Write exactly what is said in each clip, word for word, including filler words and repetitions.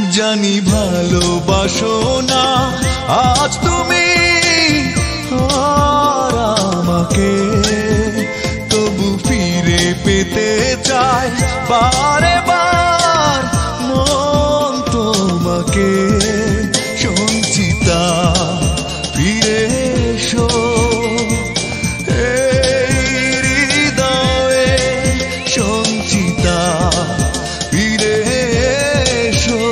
জানি ভালোবাসো না আজ তুমি আর আমাকে, তবু ফিরে পেতে চাই বারে বার মন তোমাকে। সঞ্চিতা ফিরে এসো এই হৃদয়ে, সঞ্চিতা ফিরে এসো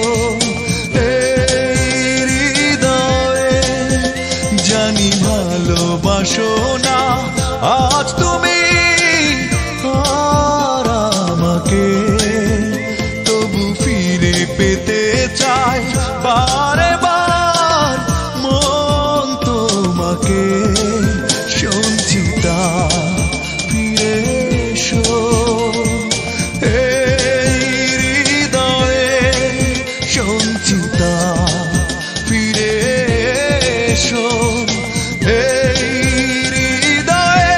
এই হৃদয়ে। জানি ভালোবাসো না আজ তুমি আর আমাকে, তবু ফিরে পেতে চাই বারে বার মন তোমাকে। সঞ্চিতা ফিরে এসো এই হৃদয়ে, সঞ্চিতা ফিরে এসো এই হৃদয়ে।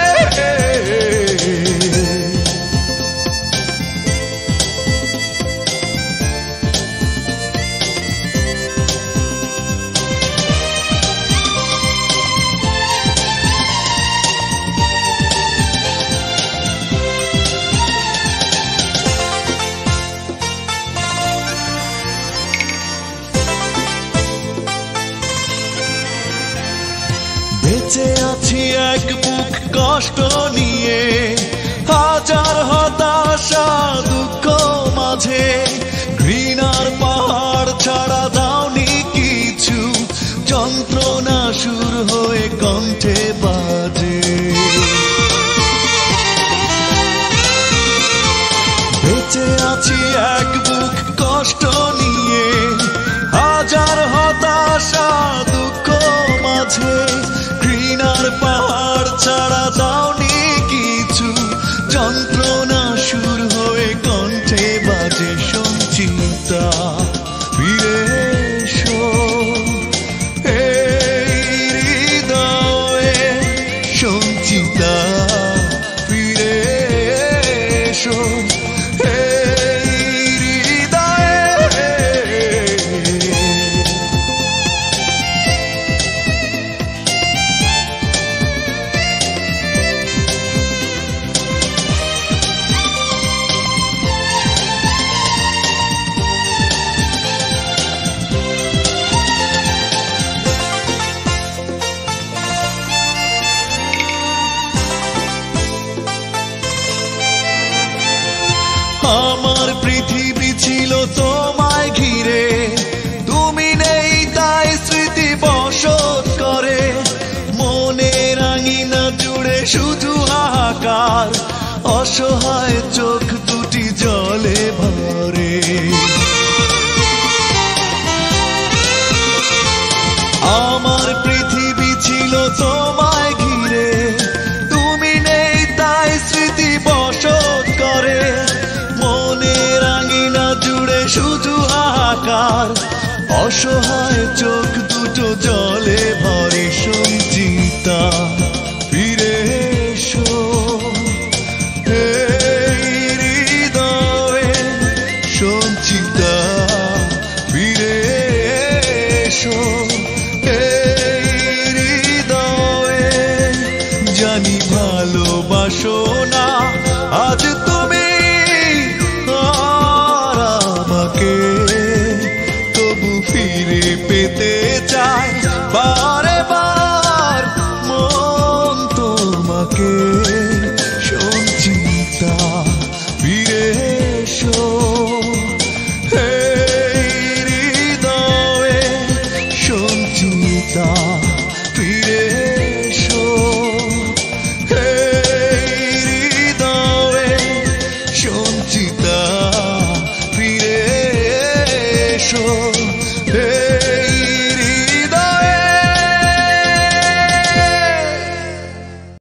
বেঁচে আছি এক বুক কষ্ট নিয়ে, হাজার হতাশা দুঃখ মাঝে। ঘৃণার পাহাড় ছাড়া দাওনি কিছু, যন্ত্রণা সুর হয়ে কণ্ঠে বাজে। বেঁচে আছি এক বুক কষ্ট নিয়ে, হাজার হতাশা দুঃখ মাঝে। ঘৃণার পাহাড় ছাড়া দাওনি কিছু, যন্ত্রণা সুর হয়ে কণ্ঠে বাজে। সঞ্চিতা ফিরে এসো এই হৃদয়ে, সঞ্চিতা ফিরে এসো এই হৃদয়ে। আমার পৃথিবী ছিল তোমায় ঘিরে, তুমি নেই তাই স্মৃতি বসত করে। মনের আঙিনা জুড়ে শুধু হাহাকার, অসহায় চোখ দুটি জলে ভরে। আমার পৃথিবী ছিল তোমায় ঘিরে, তুমি নেই তাই স্মৃতি বসত করে। মনের আঙিনা জুড়ে শুধু হাহাকার, অসহায় চোখ দুটো জলে ভরে। সঞ্চিতা